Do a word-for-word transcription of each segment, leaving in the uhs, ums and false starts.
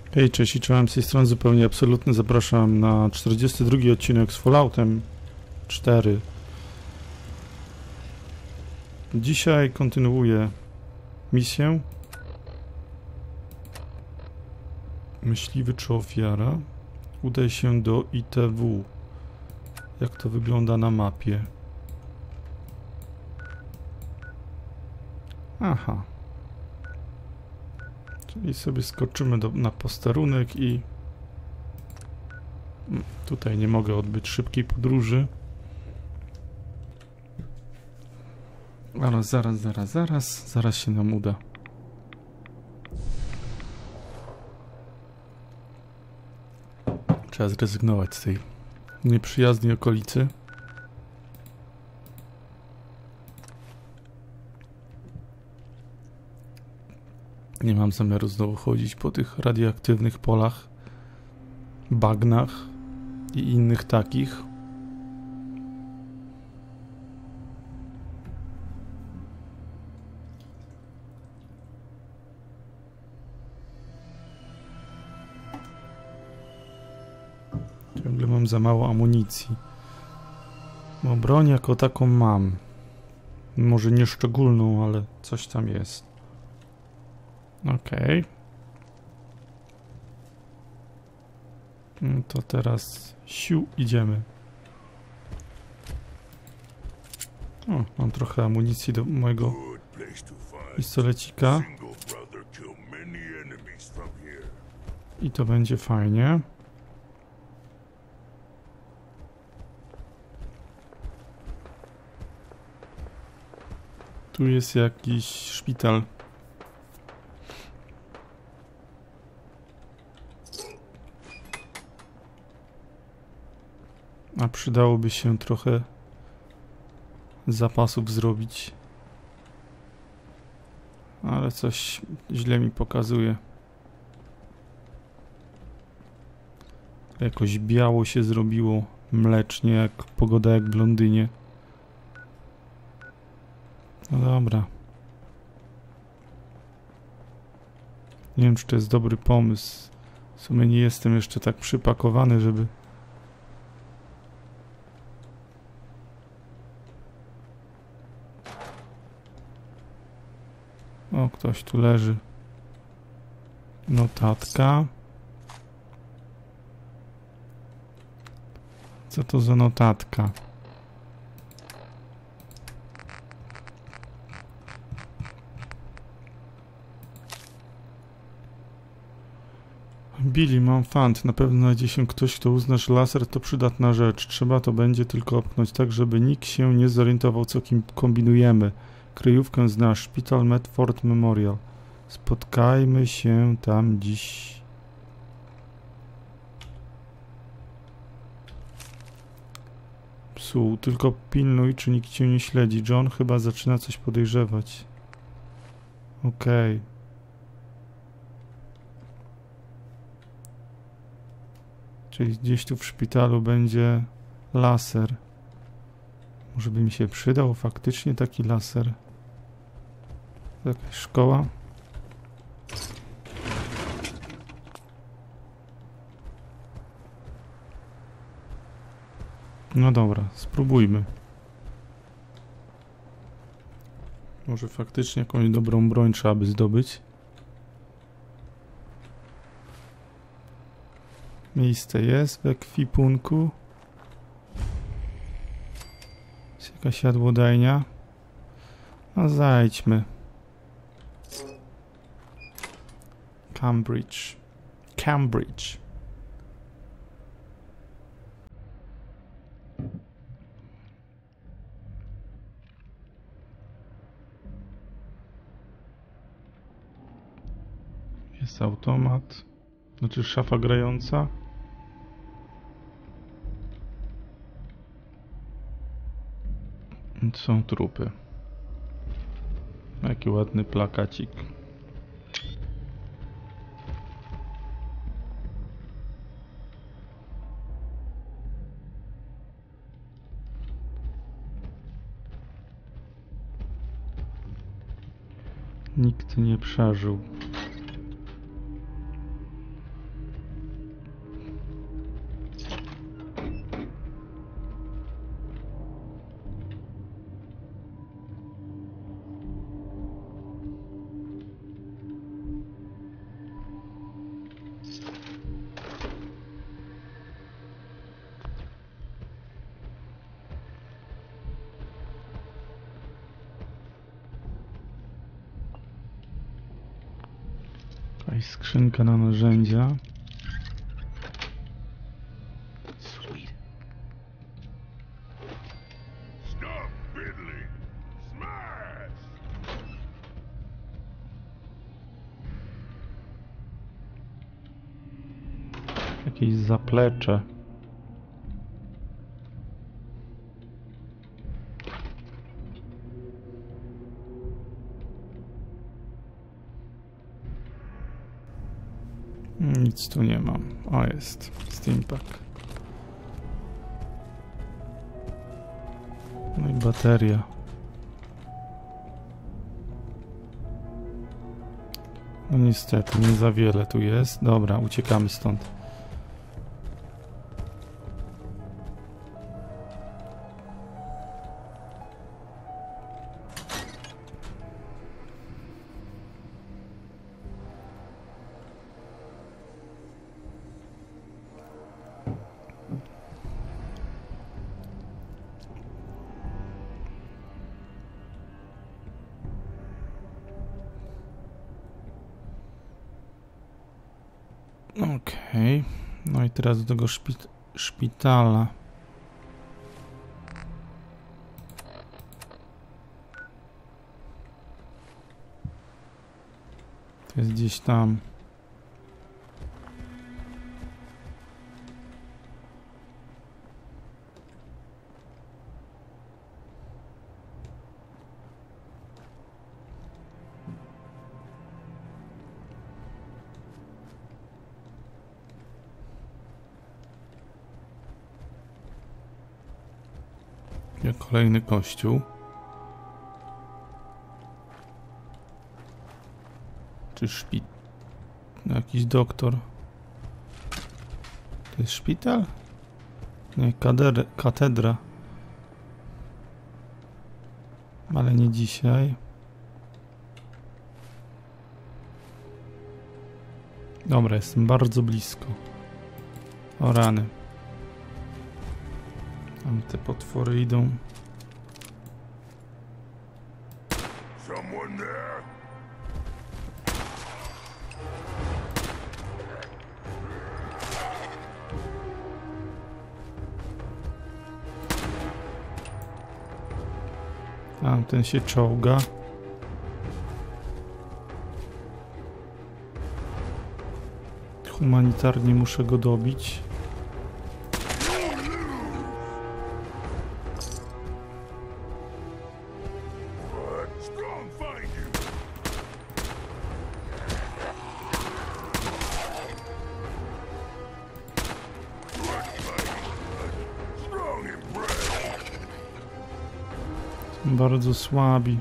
Hej, cześć, i czołem, z tej strony zupełnie absolutny. Zapraszam na czterdziesty drugi odcinek z Falloutem cztery. Dzisiaj kontynuuję misję. Myśliwy czy ofiara? Udaj się do I T W. Jak to wygląda na mapie? Aha. Czyli sobie skoczymy do, na posterunek i tutaj nie mogę odbyć szybkiej podróży. Ale zaraz, zaraz, zaraz, zaraz się nam uda. Trzeba zrezygnować z tej nieprzyjaznej okolicy. Nie mam zamiaru znowu chodzić po tych radioaktywnych polach, bagnach i innych takich. Ciągle mam za mało amunicji. Bo broń jako taką mam. Może nie szczególną, ale coś tam jest. Okej. Okay. No to teraz siu, idziemy. O, mam trochę amunicji do mojego pistolecika. I to będzie fajnie. Tu jest jakiś szpital. A przydałoby się trochę zapasów zrobić. Ale coś źle mi pokazuje. Jakoś biało się zrobiło, mlecznie, jak pogoda jak w Londynie. No dobra. Nie wiem, czy to jest dobry pomysł. W sumie nie jestem jeszcze tak przypakowany, żeby... O, ktoś tu leży. Notatka. Co to za notatka? Billy, mam fant. Na pewno znajdzie się ktoś, kto uzna, że laser to przydatna rzecz. Trzeba to będzie tylko opchnąć tak, żeby nikt się nie zorientował, co kim kombinujemy. Kryjówkę znasz. Szpital Medford Memorial. Spotkajmy się tam dziś. Psu, tylko pilnuj, czy nikt cię nie śledzi. John chyba zaczyna coś podejrzewać. Okej. Okay. Czyli gdzieś tu w szpitalu będzie laser. Może by mi się przydał faktycznie taki laser. Jakaś szkoła. No dobra, spróbujmy. Może faktycznie jakąś dobrą broń trzeba by zdobyć. Miejsce jest w ekwipunku. Jest jakaś jadłodajnia. No zajdźmy. Cambridge. Cambridge. Jest automat. Znaczy szafa grająca. Są trupy. Jaki ładny plakacik. Nikt nie przeżył. Jakaś skrzynka na narzędzia. Jakieś zaplecze. Nic tu nie mam. O, jest. Steampack. No i bateria. No niestety, nie za wiele tu jest. Dobra, uciekamy stąd. Okej, okay. No i teraz do tego szpit szpitala. To jest gdzieś tam. Kolejny kościół. Czy szpit... Jakiś doktor. To jest szpital? Nie, kader... katedra. Ale nie dzisiaj. Dobra, jestem bardzo blisko. O rany. Tam te potwory idą. Tam ten się czołga. Humanitarnie muszę go dobić. Bardzo słabi.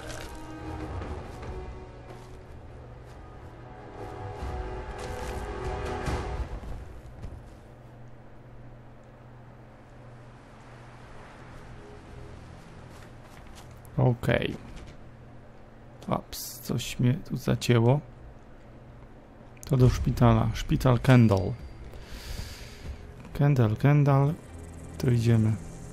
Okej. Okay. Ups, coś mnie tu zacięło. To do szpitala. Szpital Kendall. Kendall, Kendall. To idziemy.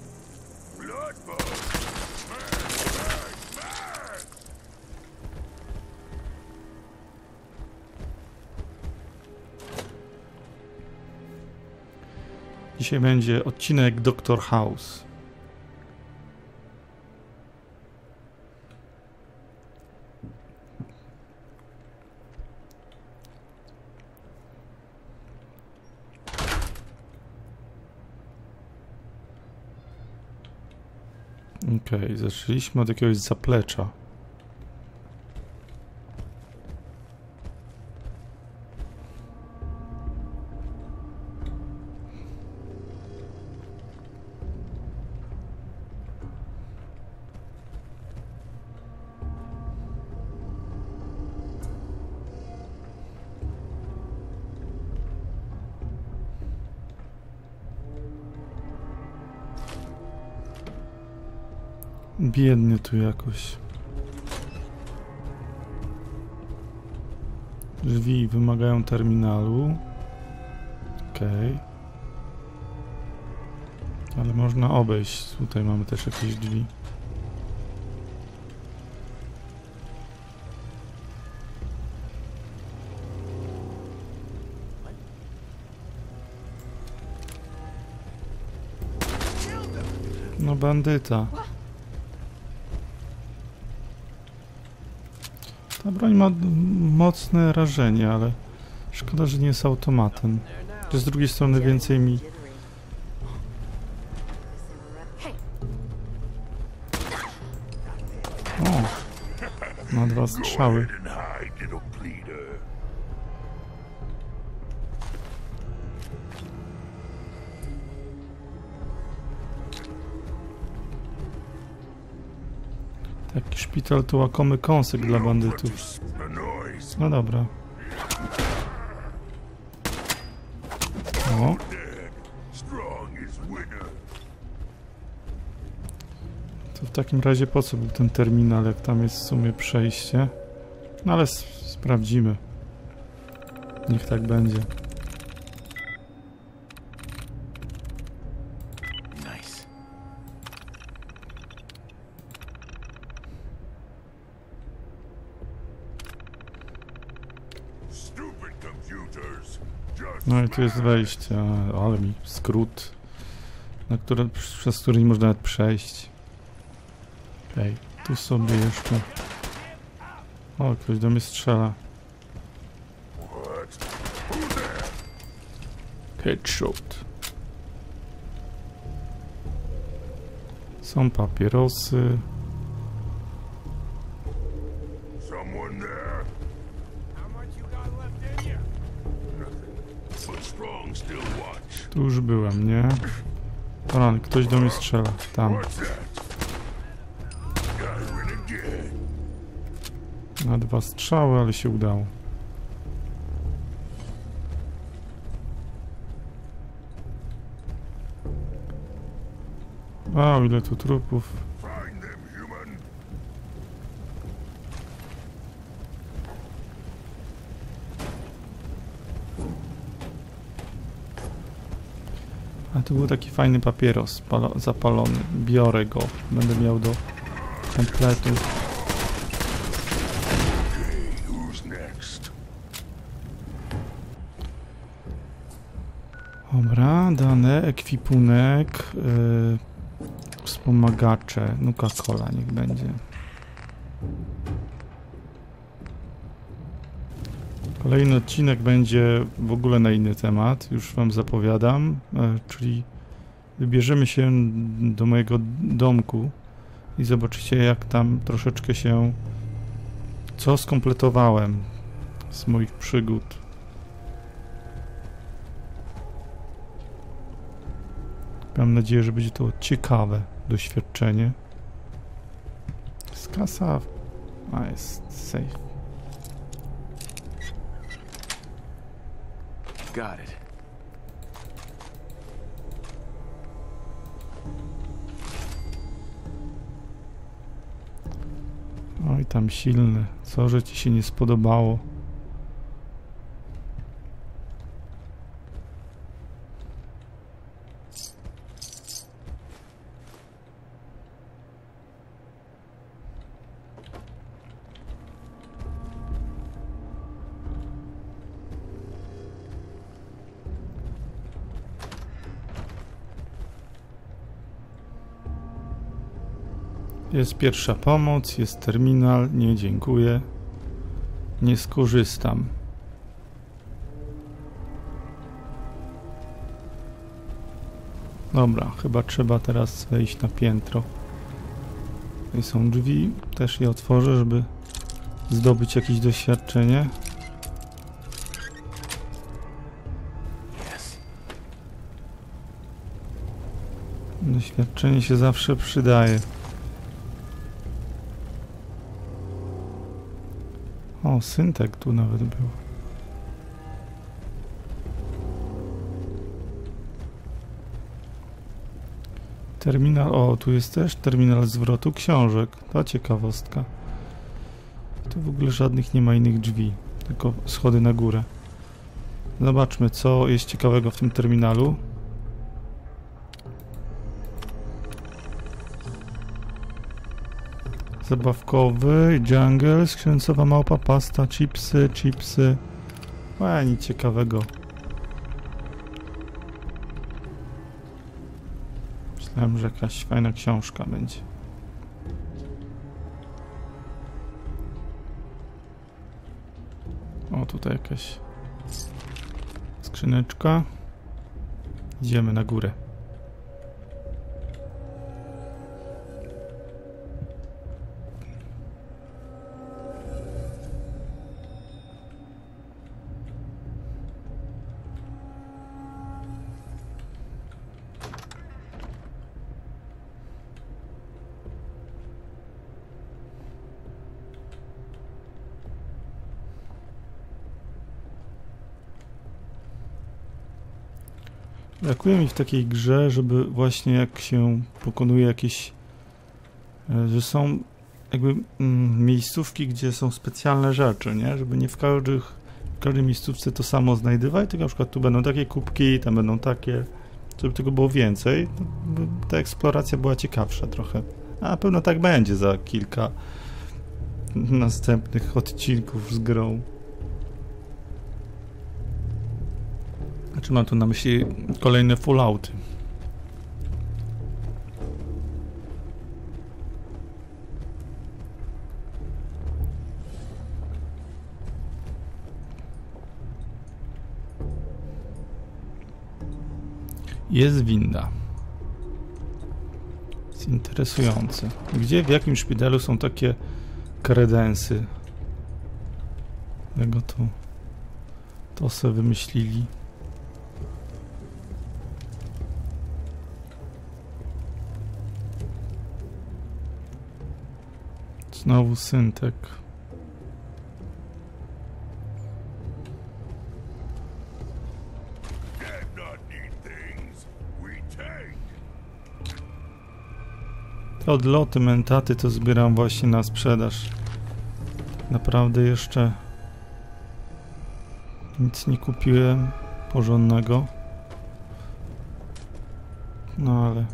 Dzisiaj będzie odcinek Doctor House. Okej, okay, zaczęliśmy od jakiegoś zaplecza. Biednie tu jakoś. Drzwi wymagają terminalu. Okej. Okay. Ale można obejść. Tutaj mamy też jakieś drzwi. No bandyta. Ta broń ma mocne rażenie, ale szkoda, że nie jest automatem. Z drugiej strony więcej mi... O! Ma dwa strzały. Taki szpital to łakomy kąsek dla bandytów. No dobra. O. To w takim razie po co był ten terminal, jak tam jest w sumie przejście? No ale sprawdzimy. Niech tak będzie. No i tu jest wejście, ale mi skrót, na który, przez który nie można nawet przejść. Okej, okay, tu sobie jeszcze... O, ktoś do mnie strzela. Headshot. Są papierosy. Tu już byłem, nie? O, ktoś do mnie strzela. Tam. Na dwa strzały, ale się udało. Wow, ile tu trupów. A tu był taki fajny papieros zapalony. Biorę go. Będę miał do kompletu. Dobra, dane, ekwipunek, yy, wspomagacze, Nuka-Cola niech będzie. Kolejny odcinek będzie w ogóle na inny temat, już wam zapowiadam, yy, czyli wybierzemy się do mojego domku i zobaczycie, jak tam troszeczkę się, co skompletowałem z moich przygód. Mam nadzieję, że będzie to ciekawe doświadczenie. Z kasa... A, jest safe. Got it. Oj, tam silny. Co, że ci się nie spodobało? Jest pierwsza pomoc, jest terminal, nie dziękuję, nie skorzystam. Dobra, chyba trzeba teraz wejść na piętro. Tutaj są drzwi, też je otworzę, żeby zdobyć jakieś doświadczenie. Doświadczenie się zawsze przydaje. O, syntek tu nawet był. Terminal, o, tu jest też terminal zwrotu książek. To ciekawostka. Tu w ogóle żadnych nie ma innych drzwi, tylko schody na górę. Zobaczmy, co jest ciekawego w tym terminalu. Zabawkowy, jungle, skręcowa małpa, pasta, chipsy, chipsy. A, nic ciekawego. Myślałem, że jakaś fajna książka będzie. O, tutaj jakaś skrzyneczka. Idziemy na górę. Brakuje mi w takiej grze, żeby właśnie jak się pokonuje jakieś, że są jakby mm, miejscówki, gdzie są specjalne rzeczy, nie? Żeby nie w każdych, w każdej miejscówce to samo znajdywać, tylko na przykład tu będą takie kubki, tam będą takie, żeby tego było więcej, by ta eksploracja była ciekawsza trochę. A na pewno tak będzie za kilka następnych odcinków z grą. Znaczy mam tu na myśli kolejne Fallouty. Jest winda. Jest interesujące. Gdzie, w jakim szpitalu są takie kredensy? Tego to... To sobie wymyślili. Znowu syntek. Te odloty mentaty to zbieram właśnie na sprzedaż. Naprawdę jeszcze nic nie kupiłem porządnego. No ale...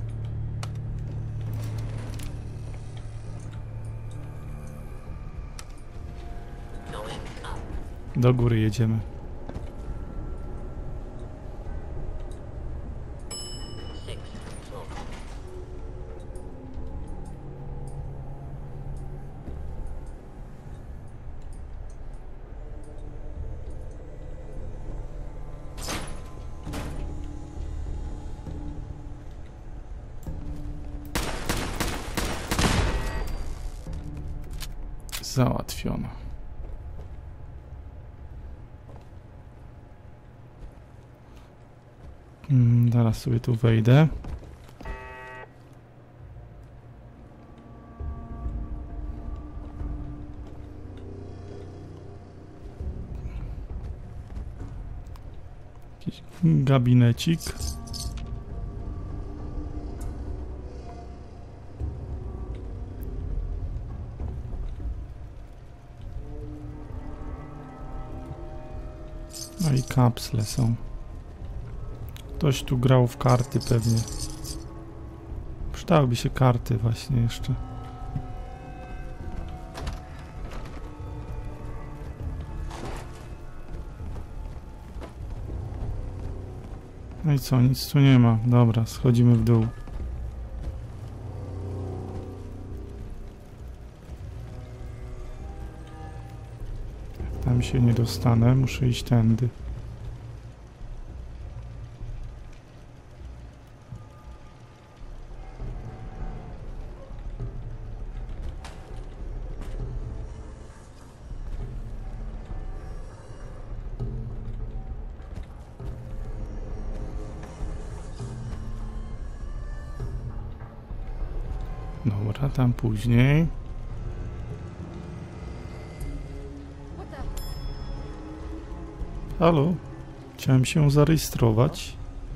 Do góry jedziemy. Załatwiono. Hmm, zaraz sobie tu wejdę. Jakiś gabinecik. No i kapsle są. Ktoś tu grał w karty pewnie. Przydałyby się karty właśnie jeszcze. No i co, nic tu nie ma. Dobra, schodzimy w dół. Tam się nie dostanę, muszę iść tędy. Dobra, tam później. Halo? Chciałem się zarejestrować.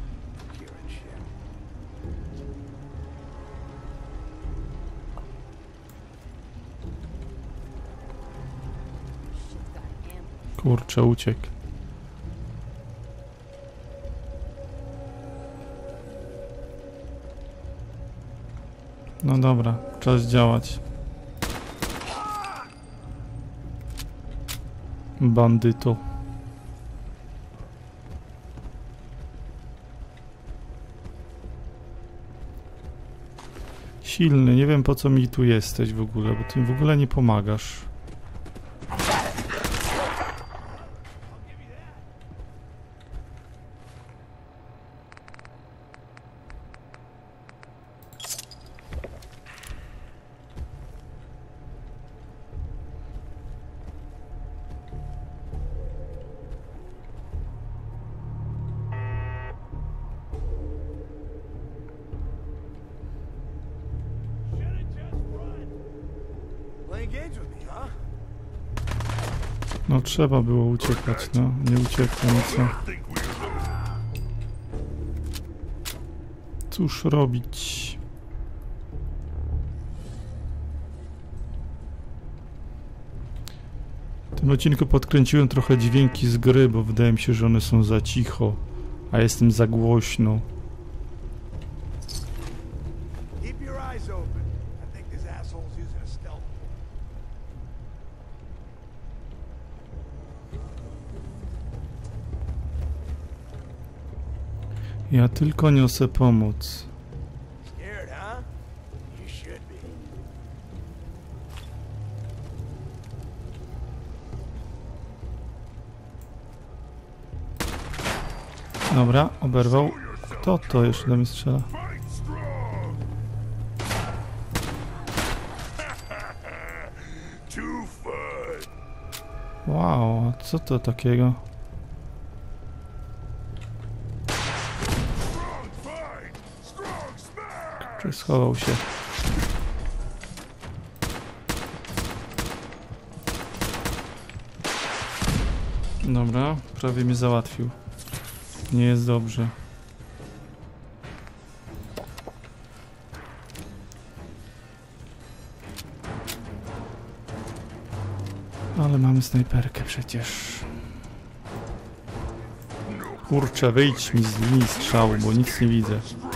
Kurczę, uciekł. No dobra, czas działać. Bandyto. Silny, nie wiem po co mi tu jesteś w ogóle, bo ty mi w ogóle nie pomagasz. No trzeba było uciekać, no. Nie uciekłem, no co? Cóż robić? W tym odcinku podkręciłem trochę dźwięki z gry, bo wydaje mi się, że one są za cicho, a jestem za głośno. Ja tylko niosę pomoc. Dobra, oberwał. Kto to jeszcze do mnie strzela? Wow, a co to takiego? Czy schował się? Dobra, prawie mnie załatwił. Nie jest dobrze. Ale mamy snajperkę przecież. Kurczę, wyjdź mi z linii strzału, bo nic nie widzę.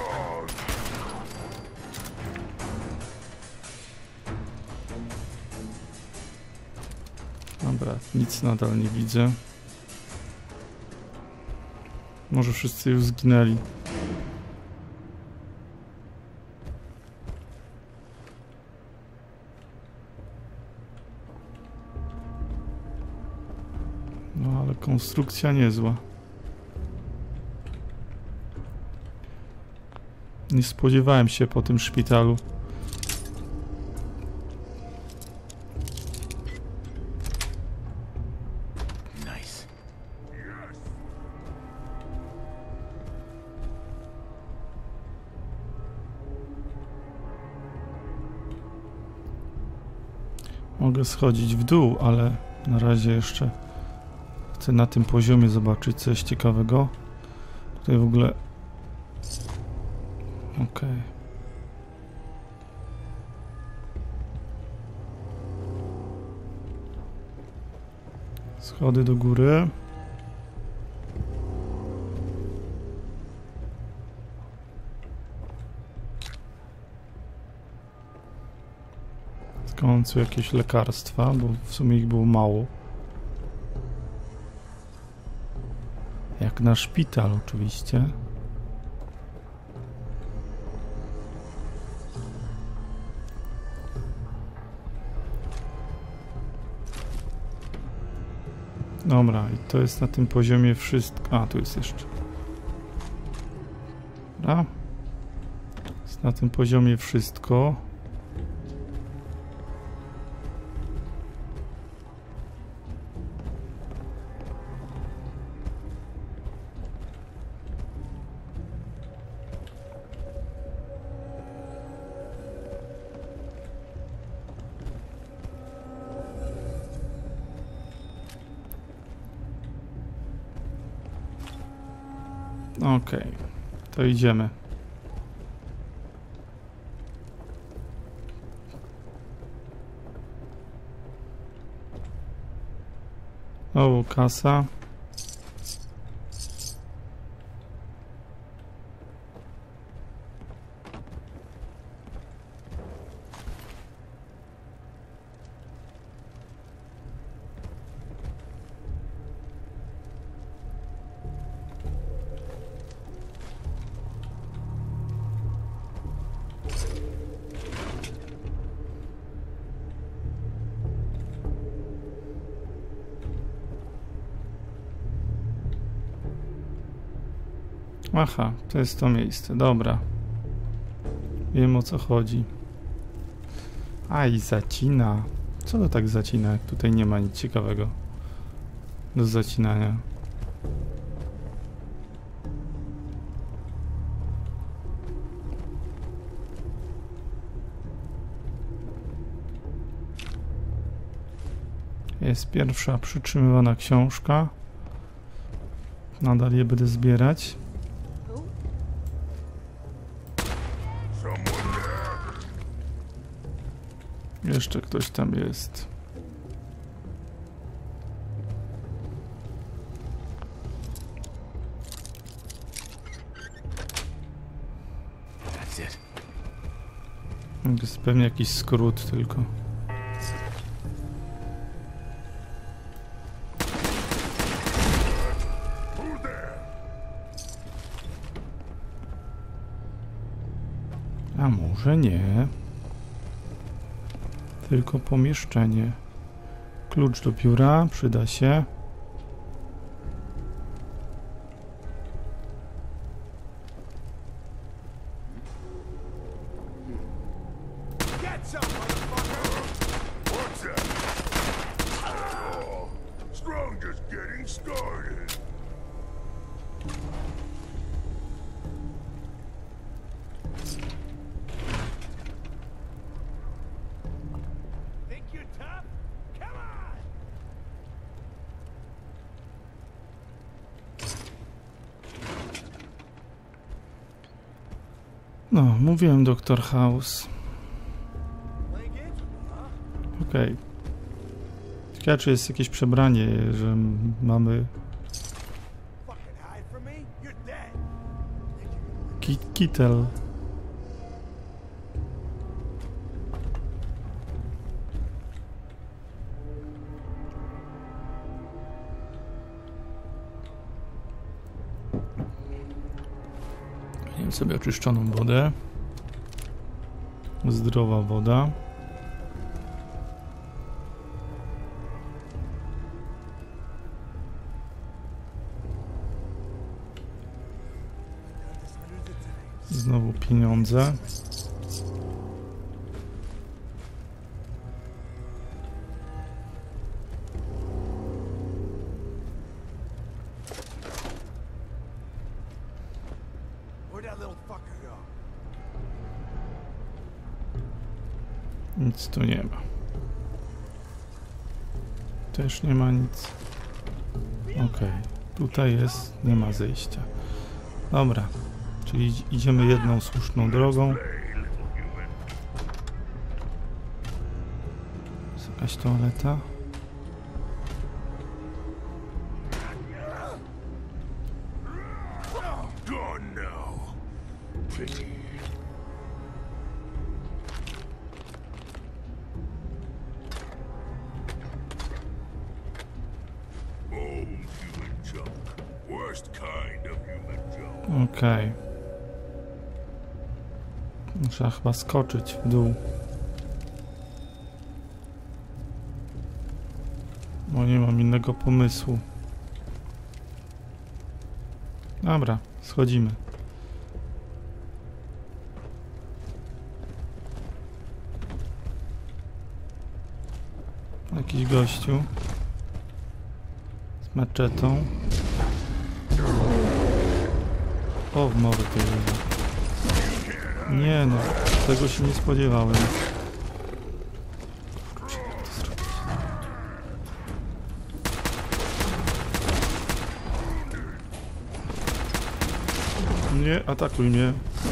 Dobra, nic nadal nie widzę. Może wszyscy już zginęli. No ale konstrukcja niezła. Nie spodziewałem się po tym szpitalu. Mogę schodzić w dół, ale na razie jeszcze chcę na tym poziomie zobaczyć coś ciekawego. Tutaj w ogóle... Okej. Okay. Schody do góry. W końcu jakieś lekarstwa, bo w sumie ich było mało. Jak na szpital oczywiście. Dobra, i to jest na tym poziomie wszystko. A, tu jest jeszcze. Dobra. Jest na tym poziomie wszystko. Okej, okay, to idziemy. O, kasa. Aha, to jest to miejsce, dobra. Wiem, o co chodzi. Aj, zacina. Co to tak zacina, jak tutaj nie ma nic ciekawego do zacinania? Jest pierwsza przytrzymywana książka. Nadal je będę zbierać. Jeszcze ktoś tam jest. To jest pewnie jakiś skrót tylko. A może nie. Tylko pomieszczenie. Klucz do biura przyda się. No, mówiłem doktor House. Okej. Okay. Ciekawe, czy jest jakieś przebranie, że mamy... Ki kitel. Miałem sobie oczyszczoną wodę. Zdrowa woda. Znowu pieniądze. Nic tu nie ma. Też nie ma nic. Ok, tutaj jest, nie ma zejścia. Dobra, czyli idziemy jedną słuszną drogą. Jest jakaś toaleta. Okej. Okay. Muszę chyba skoczyć w dół. Bo nie mam innego pomysłu. Dobra, schodzimy. Jakiś gościu z maczetą. O, w mordę to jest. Nie no, tego się nie spodziewałem. Kurczę, jak to zrobić? Nie, atakuj mnie.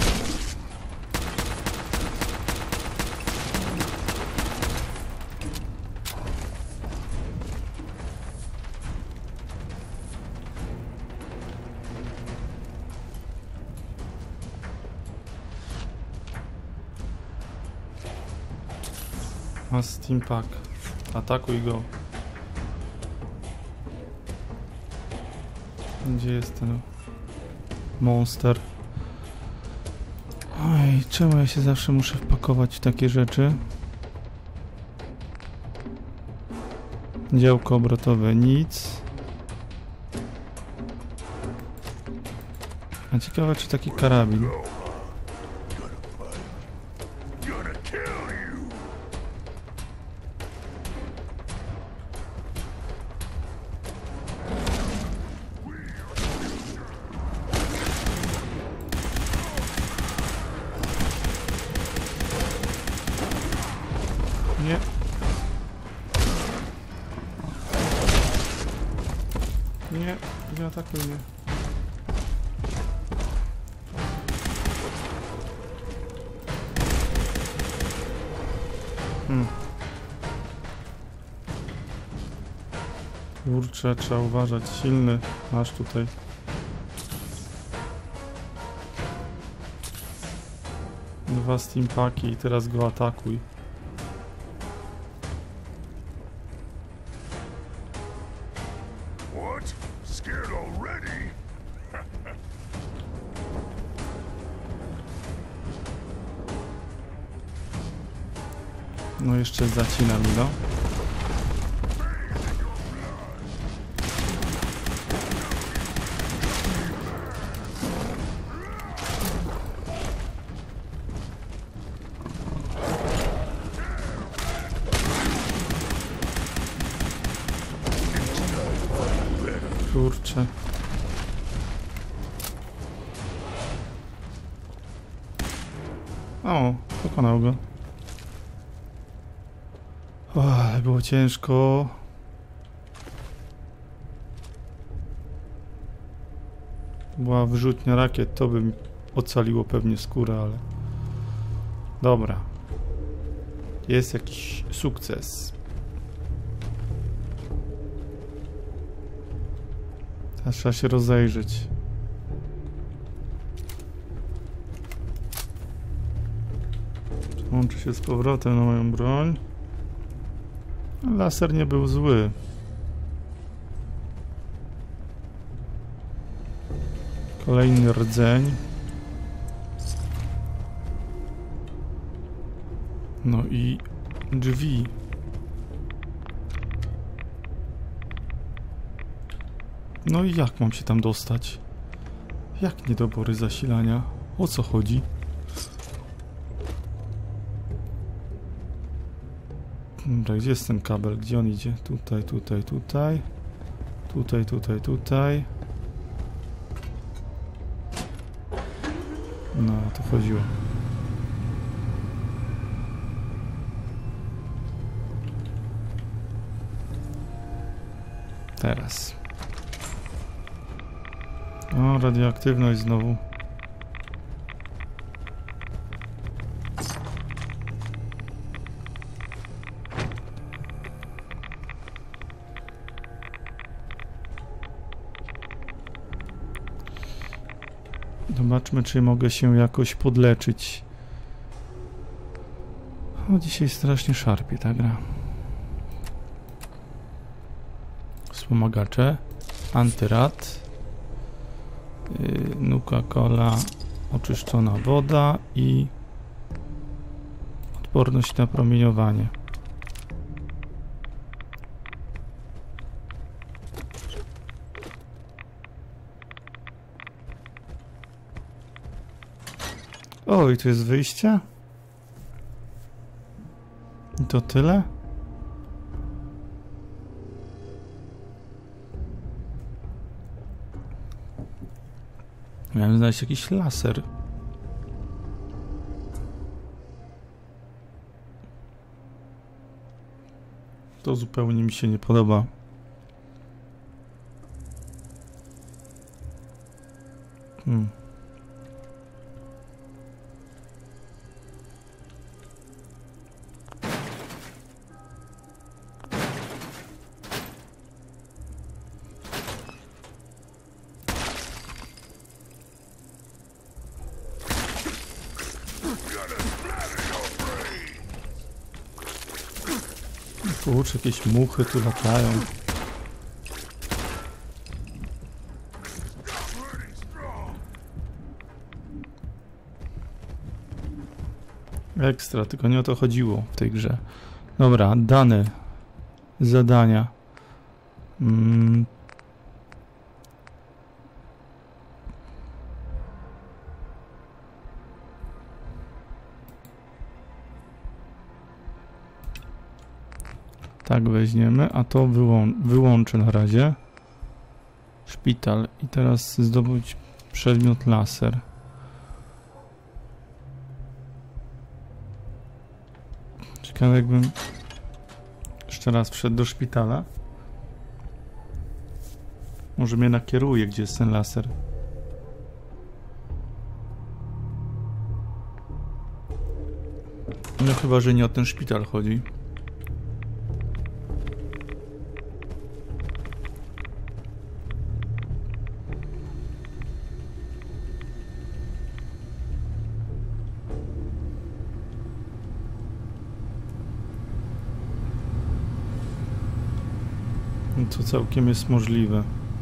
A Steampack. Atakuj go. Gdzie jest ten monster? Oj, czemu ja się zawsze muszę wpakować w takie rzeczy? Działko obrotowe, nic. A ciekawe, czy taki karabin. Nie. Nie, nie atakuj mnie. Hmm. Kurczę, trzeba uważać. Silny masz tutaj. Dwa steampaki i teraz go atakuj. No jeszcze zacina mi, no. Kurczę. O, pokonał go. O, ale było ciężko. Była wyrzutnia rakiet, to by mi ocaliło pewnie skórę, ale... Dobra. Jest jakiś sukces. Teraz trzeba się rozejrzeć. Łączy się z powrotem na moją broń. Laser nie był zły. Kolejny rdzeń. No i drzwi. No i jak mam się tam dostać? Jak niedobory zasilania? O co chodzi? Dobra, gdzie jest ten kabel? Gdzie on idzie? Tutaj, tutaj, tutaj. Tutaj, tutaj, tutaj. No, to chodziło. Teraz. O, radioaktywność znowu. Zobaczmy, czy mogę się jakoś podleczyć. O, dzisiaj strasznie szarpie ta gra. Wspomagacze. Antyrad. Yy, Nuka-Cola. Oczyszczona woda i odporność na promieniowanie. O, i tu jest wyjście? I to tyle? Miałem znaleźć jakiś laser. To zupełnie mi się nie podoba. Hmm. Kurczę, jakieś muchy tu latają. Ekstra, tylko nie o to chodziło w tej grze. Dobra, dane. Zadania. Mm. Tak weźmiemy, a to wyłą wyłączę na razie. Szpital. I teraz zdobyć przedmiot laser. Ciekawe, jakbym jeszcze raz wszedł do szpitala. Może mnie nakieruje, gdzie jest ten laser. No chyba, że nie o ten szpital chodzi. No to całkiem jest możliwe.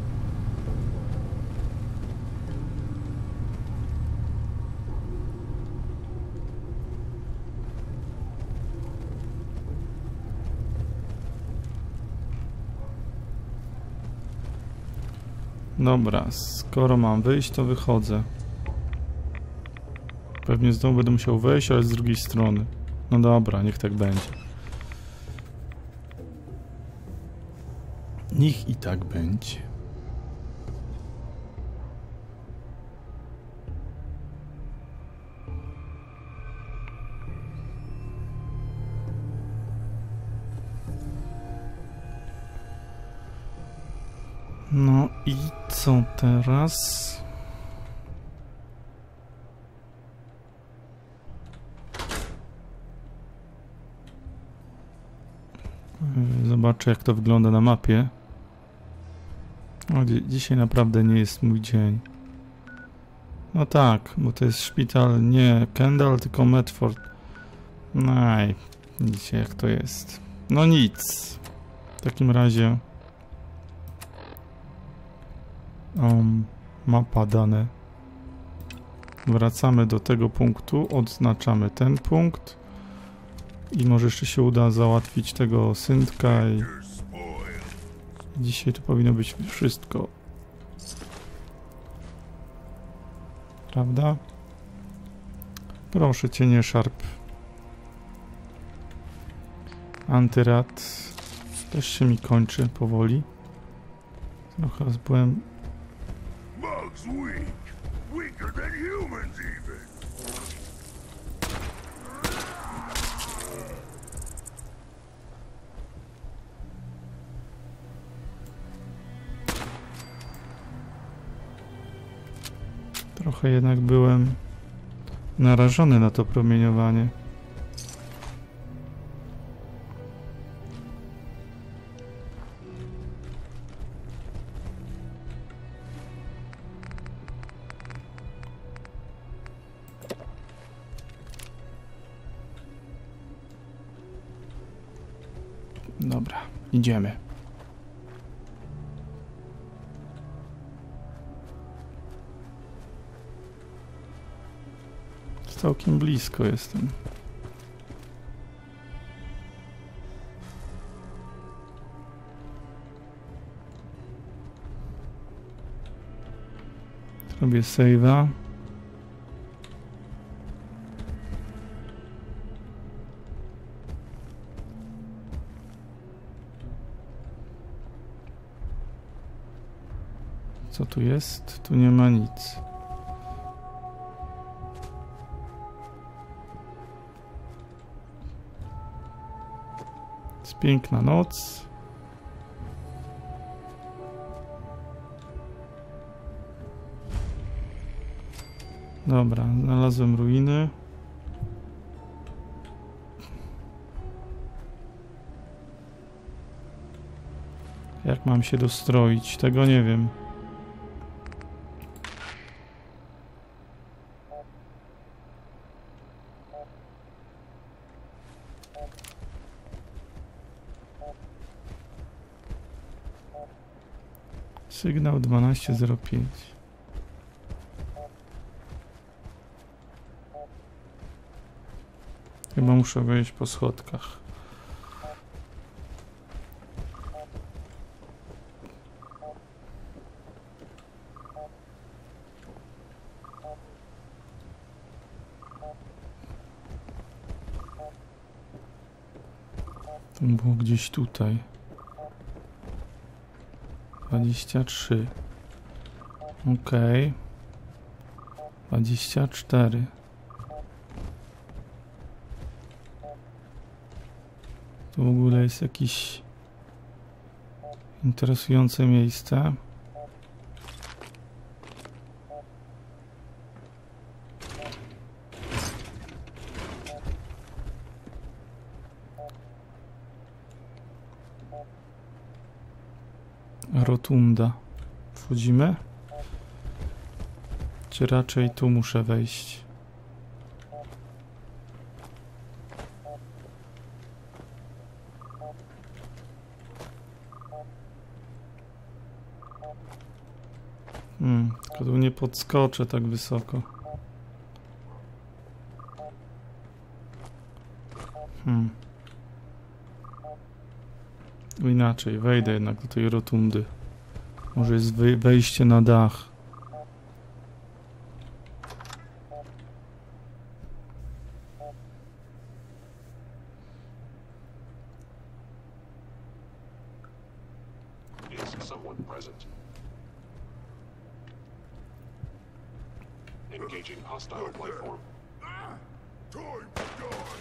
Dobra, skoro mam wyjść, to wychodzę. Pewnie znowu będę musiał wejść, ale z drugiej strony. No dobra, niech tak będzie. Niech i tak będzie. No i co teraz? Zobaczę, jak to wygląda na mapie. O, dzi dzisiaj naprawdę nie jest mój dzień. No tak, bo to jest szpital nie Kendall, tylko Medford. No i widzicie, jak to jest. No nic. W takim razie um, mapa dane. Wracamy do tego punktu, odznaczamy ten punkt i może jeszcze się uda załatwić tego syntka i dzisiaj to powinno być wszystko. Prawda? Proszę cię, nie szarp. Antyrad też się mi kończy powoli. Trochę byłem... Trochę jednak byłem narażony na to promieniowanie. Dobra, idziemy. Całkiem blisko jestem. Robię save'a. Co tu jest? Tu nie ma nic. Jest piękna noc. Dobra, znalazłem ruiny. Jak mam się dostroić? Tego nie wiem. Sygnał dwanaście zero pięć. Chyba muszę wejść po schodkach. Było gdzieś tutaj. dwadzieścia trzy. Okej. dwadzieścia cztery. Tu w ogóle jest jakieś interesujące miejsce. Rotunda. Wchodzimy? Czy raczej tu muszę wejść? Hmm, tylko tu nie podskoczę tak wysoko. Hmm. Inaczej, wejdę jednak do tej rotundy. Może jest wejście na dach. Is someone present? Engaging hostile life form. Time to die!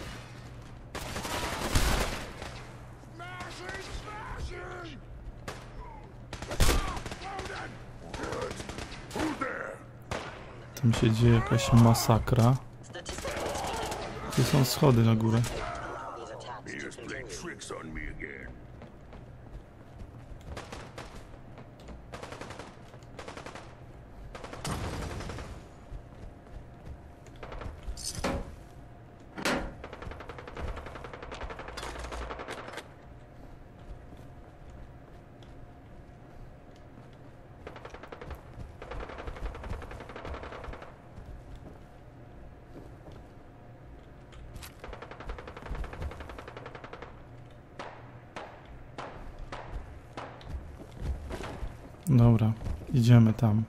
Smashing! Smashing! Loaded! Good. Who there? Tam się dzieje jakaś masakra. Tu są schody na górę. He is playing tricks on me again. Dobra, idziemy tam.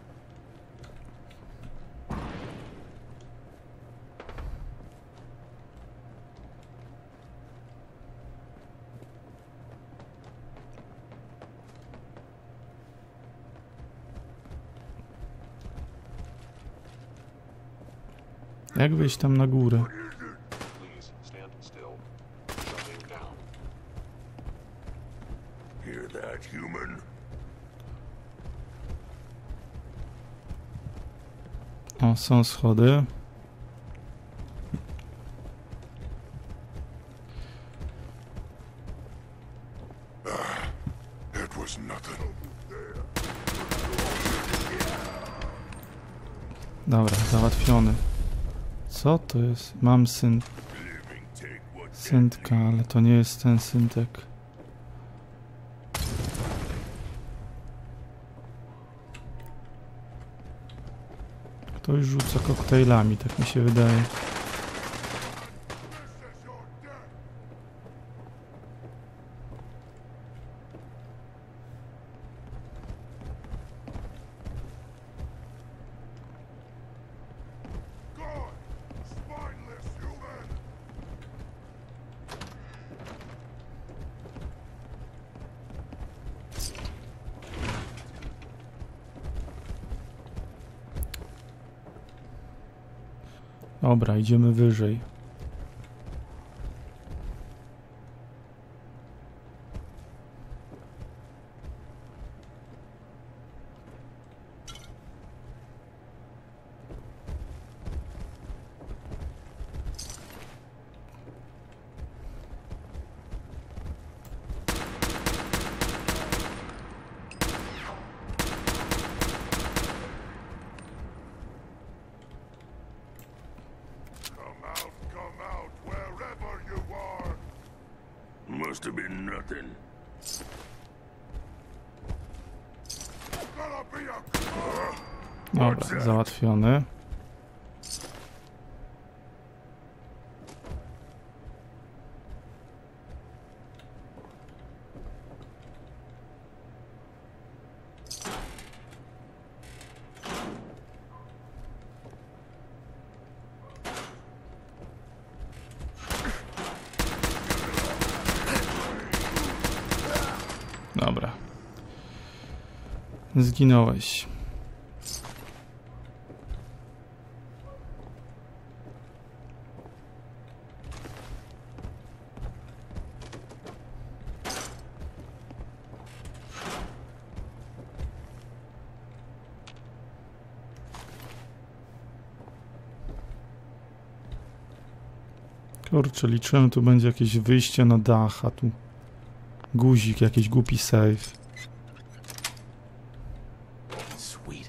Jak wyjść tam na górę? Please stand still. Shutting down. Hear that, human? O, są schody. It was nothing. Dobra, załatwiony. Co to jest? Mam syn... Living take what syntka, ale to nie jest ten syntek. Ktoś rzuca koktajlami, tak mi się wydaje. this is your death. God, spineless human. Dobra, idziemy wyżej. Come out, come out, wherever you are. Must have been nothing. Gonna be a... Dobra, załatwiony. Zginąłeś. Kurczę, liczyłem, tu będzie jakieś wyjście na dach, a tu guzik, jakiś głupi save. Sweet.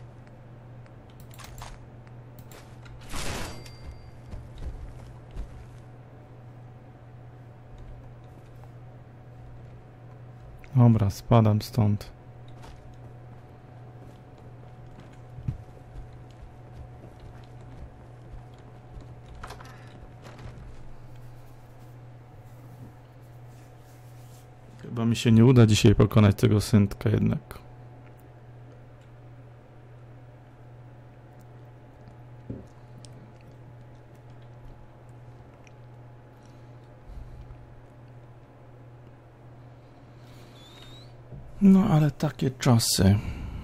Dobra, spadam stąd. Chyba mi się nie uda dzisiaj pokonać tego syntka jednak. No ale takie czasy.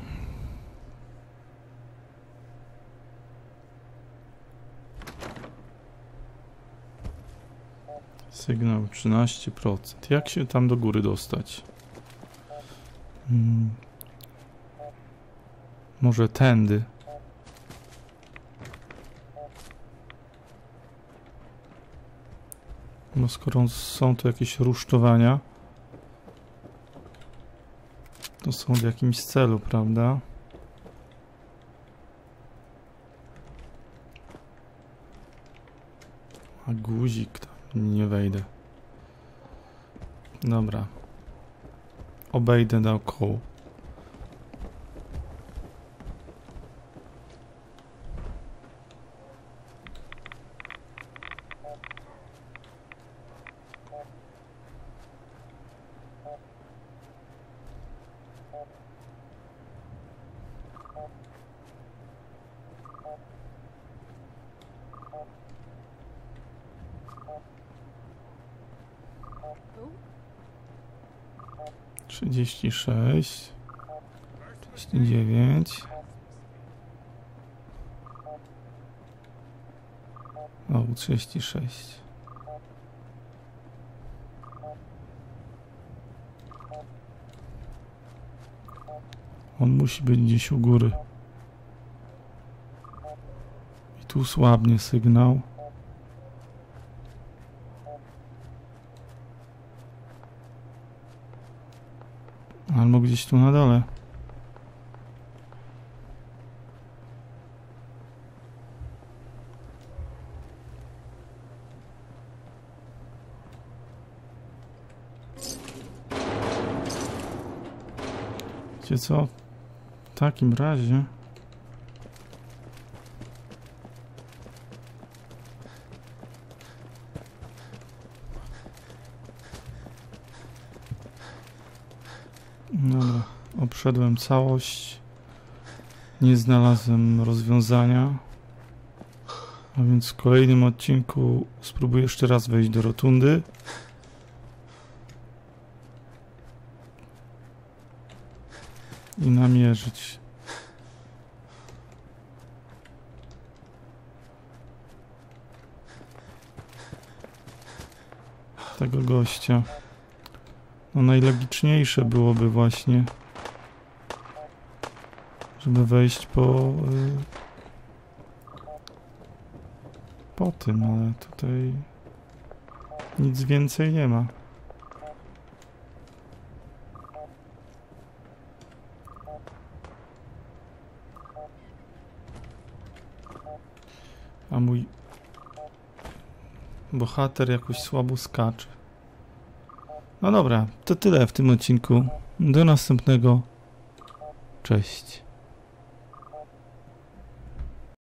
Sygnał trzynaście procent. Jak się tam do góry dostać? Hmm. Może tędy. No skoro są tu jakieś rusztowania, to są w jakimś celu, prawda? A guzik tam. Nie wejdę. Dobra. Obejdę naokoło. trzydzieści sześć, trzydzieści dziewięć. O, trzydzieści sześć. On musi być gdzieś u góry. I tu słabnie sygnał. Albo gdzieś tu na dole. Wiecie co? W takim razie... Dobra, obszedłem całość, nie znalazłem rozwiązania, a więc w kolejnym odcinku spróbuję jeszcze raz wejść do rotundy. I namierzyć tego gościa. No najlogiczniejsze byłoby właśnie, żeby wejść po y, po tym, ale tutaj nic więcej nie ma. A mój bohater jakoś słabo skacze. No dobra, to tyle w tym odcinku. Do następnego. Cześć.